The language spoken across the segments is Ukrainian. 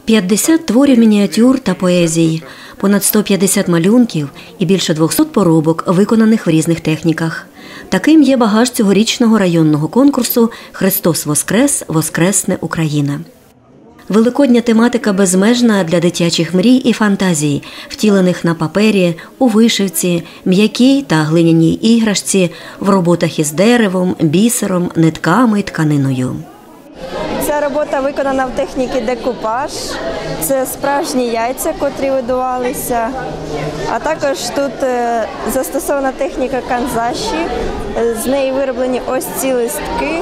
50 творів мініатюр та поезій, понад 150 малюнків і більше 200 поробок, виконаних в різних техніках. Таким є багаж цьогорічного районного конкурсу «Христос Воскрес! Воскресне Україна!». Великодня тематика безмежна для дитячих мрій і фантазій, втілених на папері, у вишивці, м'якій та глиняній іграшці, в роботах із деревом, бісером, нитками й тканиною. Ця робота виконана в техніці декупаж. Це справжні яйця, котрі видувалися. А також тут застосована техніка канзаші. З неї вироблені ось ці листки.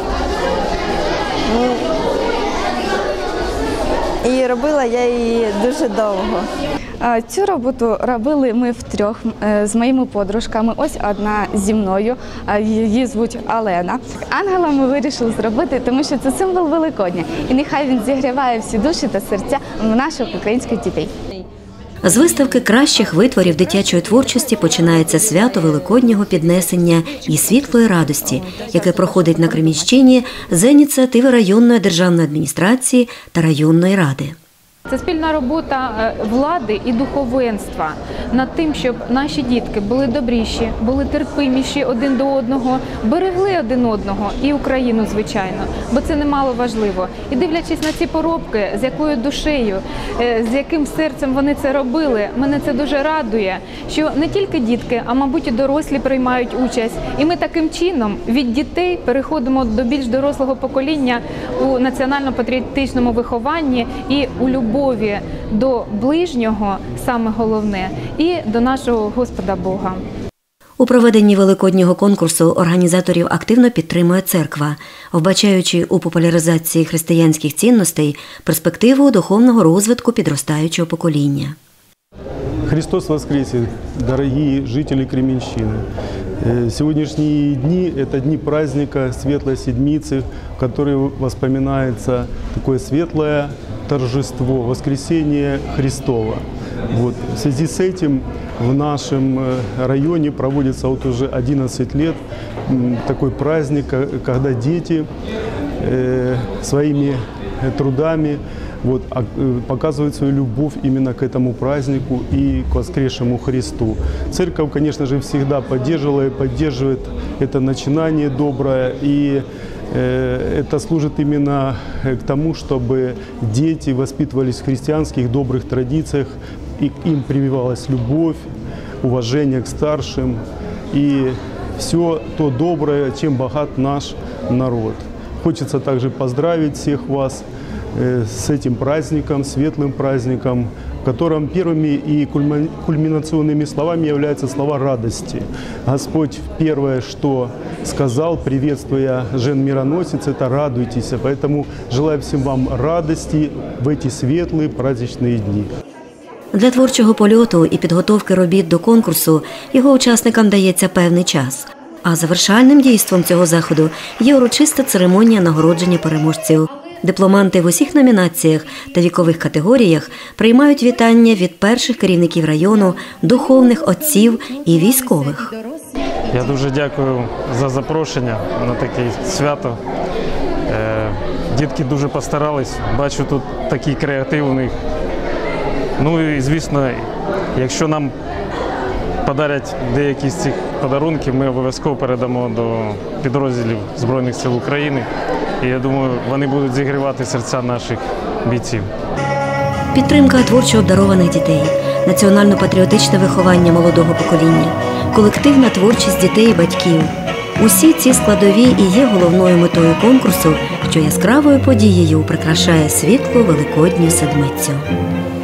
І робила я її дуже довго. Цю роботу робили ми втрьох з моїми подружками. Ось одна зі мною, її звуть Олена. Ангела ми вирішили зробити, тому що це символ Великодня. І нехай він зігріває всі душі та серця наших українських дітей. З виставки кращих витворів дитячої творчості починається свято Великоднього піднесення і світлої радості, яке проходить на Кремінщині за ініціативи районної державної адміністрації та районної ради. Це спільна робота влади і духовенства над тим, щоб наші дітки були добріші, були терпиміші один до одного, берегли один одного і Україну, звичайно, бо це немало важливо. І дивлячись на ці поробки, з якою душею, з яким серцем вони це робили, мене це дуже радує, що не тільки дітки, а мабуть і дорослі приймають участь. І ми таким чином від дітей переходимо до більш дорослого покоління у національно-патріотичному вихованні і у любові до ближнього, саме головне, і до нашого Господа Бога. У проведенні Великоднього конкурсу організаторів активно підтримує церква, вбачаючи у популяризації християнських цінностей перспективу духовного розвитку підростаючого покоління. Христос воскресе, дорогие жители Кременщины! Сегодняшние дни – это дни праздника Светлой Седмицы, в которой воспоминается такое светлое торжество, воскресение Христова. Вот. В связи с этим в нашем районе проводится вот уже 11 лет такой праздник, когда дети своими трудами показывают свою любовь именно к этому празднику и к воскресшему Христу. Церковь, конечно же, всегда поддерживала и поддерживает это начинание доброе, и это служит именно к тому, чтобы дети воспитывались в христианских добрых традициях, и им прививалась любовь, уважение к старшим и все то доброе, чем богат наш народ. Хочется также поздравить всех вас с этим праздником, светлым праздником, в котором первыми и кульминационными словами являются слова радости. Господь первое, что сказал, приветствуя жен-мироносец, это «радуйтесь». Поэтому желаю всем вам радости в эти светлые праздничные дни. Для творчого польоту і підготовки робіт до конкурсу його учасникам дається певний час. А завершальним дійством цього заходу є урочиста церемонія нагородження переможців. Дипломанти в усіх номінаціях та вікових категоріях приймають вітання від перших керівників району, духовних отців і військових. Я дуже дякую за запрошення на таке свято. Дітки дуже постарались, бачу тут такий креатив у них. Ну і, звісно, якщо нам подарять деякі з цих подарунків, ми обов'язково передамо до підрозділів Збройних сил України. І я думаю, вони будуть зігрівати серця наших бійців. Підтримка творчо обдарованих дітей, національно-патріотичне виховання молодого покоління, колективна творчість дітей і батьків. Усі ці складові і є головною метою конкурсу, що яскравою подією прикрашає світлу Великодню седмицю.